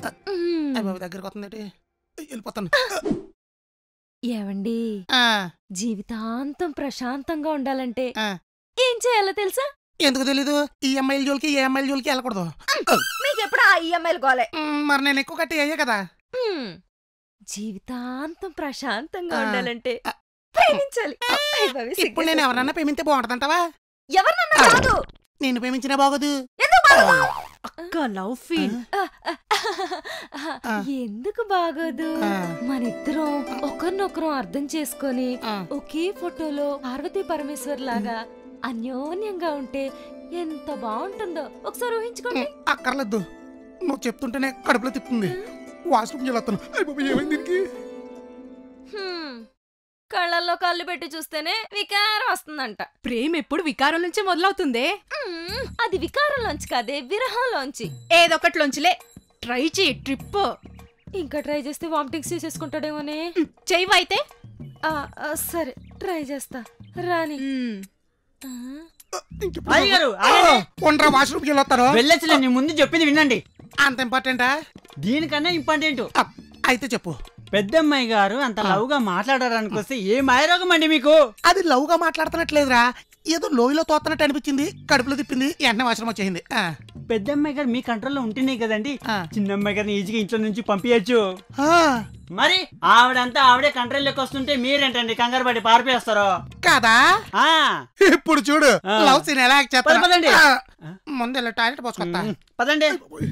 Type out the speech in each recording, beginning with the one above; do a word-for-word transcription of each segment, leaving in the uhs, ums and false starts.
అయ్య బాబు దగ్గరికి వస్తుందేంటి? వెళ్ళిపోతాను. ఏవండి, జీవితాంతం ప్రశాంతంగా ఉండాలంటే ఏం చేయాలో తెలుసా? ఎందుకు తెలీదు? ఈఎంఐల జోలికి ఏఎంఐల జోలికి వెళ్ళకూడదు. మీకు ఎప్పుడు ఆ ఈఎంఐలు గోలే. మరి నేను ఎక్కువ కట్టి అయ్యే కదా. జీవితాంతం ప్రశాంతంగా ఉండాలంటే ప్రేమించాలి. ఇప్పుడు నేను ఎవరన్నా ప్రేమింటే బాగుంటదంటావా? ఎవరినన్నా కాదు, నేను ప్రేమించినా బాగోదు. అక్క లవ్ ఫీల్ ఎందుకు బాగోదు? మనిద్దరం ఒకరినొకరం అర్థం చేసుకొని ఒకే ఫోటోలో పార్వతీ పరమేశ్వర్ లాగా అన్యోన్యంగా ఉంటే ఎంత బాగుంటుందో ఒకసారి ఊహించుకోండి. అక్కర్లేదు, నువ్వు చెప్తుంటేనే కడుపులో తిప్పుతుంది. వాష్రూమ్ వెళ్ళొస్తాను. ఏమైంది దీనికి? కళ్ళల్లో కళ్ళు పెట్టి చూస్తేనే వికారం వస్తుందంట. ప్రేమ ఎప్పుడు వికారం నుంచి మొదలవుతుందే? అది వికారంలోంచి కాదే, విరహంలోంచి. ఏదొకట్లోంచిలే. ట్రై చేయి ట్రిప్. ఇంకా ట్రై చేస్తే వామిటింగ్స్ చేసేసుకుంటాడేమోనే. చెయ్యవైతే సరే ట్రై చేస్తా. రాని వాష్రూమ్ వెళ్ళొస్తాను. వెళ్ళొచ్చులే, నీ ముందు చెప్పింది వినండి. అంత ఇంపార్టెంటా? దీనికన్నా ఇంపార్టెంట్. అయితే చెప్పు. పెద్దమ్మాయి గారు అంత లవ్ గా మాట్లాడారనికి వస్తే ఏ మాయరోగం అండి మీకు? అది లవ్ గా మాట్లాడుతున్నట్లేదురా, ఏదో లోయలో తోస్తున్నట్టు అనిపించింది. కడుపులో తిప్పింది, వెంటనే వాష్రూమ్ వచ్చేసింది. పెద్దమ్మాయి గారు మీ కంట్రోల్లో ఉంటేనే కదండి చిన్నమ్మాయి గారిని ఈజీగా ఇంట్లో నుంచి పంపించచ్చు. మరి ఆవిడంతా ఆవిడే కంట్రోల్లోకి వస్తుంటే మీరేంటండి కంగారు పడి పారిపోయేస్తారు కదా? ఇప్పుడు చూడు లవ్ సీన్ ఎలా చేస్తారు. పదండి, ముందు టాయిలెట్ పోసుకొస్తా. పదండి.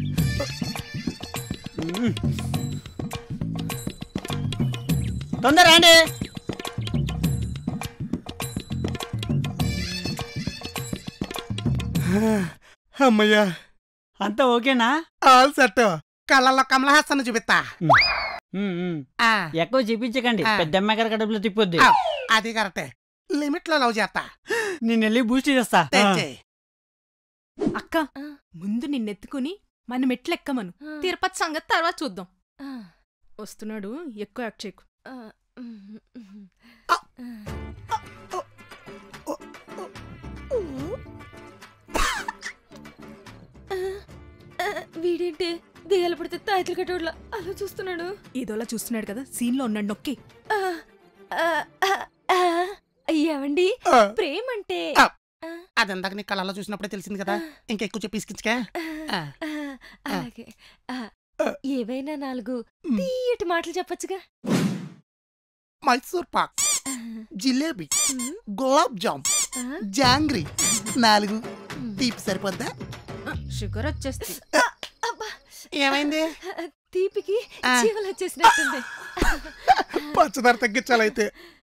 తొందర రండి. అమ్మయ్యా, అంతా ఓకేనా? All set. కళ్ళల్లో కమలహాసన్ చూపిస్తా. ఎక్కువ చూపించకండి, పెద్దమ్మాయి గారి కడుపులో తిప్పొద్ది. అది కరెక్టే, లిమిట్ లో లవ్ చేస్తా. నేను వెళ్ళి బూస్ట్ చేస్తా. అక్క ముందు నిన్నెత్తుకుని మన మెట్లెక్కమను. తిరుపతి సంగతి తర్వాత చూద్దాం. వస్తున్నాడు, ఎక్కువ యాక్ట్ చేయకు. వీడేంటి దెయ్యాలు పడితే తాయితులు కట్టోడ్లా అలా చూస్తున్నాడు. ఏదోలా చూస్తున్నాడు కదా, సీన్ లో ఉన్నాడు. నొక్కి. ఏవండి, ప్రేమ అంటే అదందాక నీ కళ్ళలో చూసినప్పుడే తెలిసింది కదా, ఇంకెక్కువ చెప్పి ఇసుకించుకే. అలాగే, ఏవైనా నాలుగు తీయటి మాటలు చెప్పచ్చుగా. మైసూర్ పాక్, జిలేబీ, గులాబ్ జామ్, జాంగ్రీ. నాలుగు తీపి సరిపోద్దా? షుగర్ వచ్చేస్తుంది. ఏమైంది? తీపికి జీవులు వచ్చేసినట్టుంది. పంచదార తగ్గించాలైతే.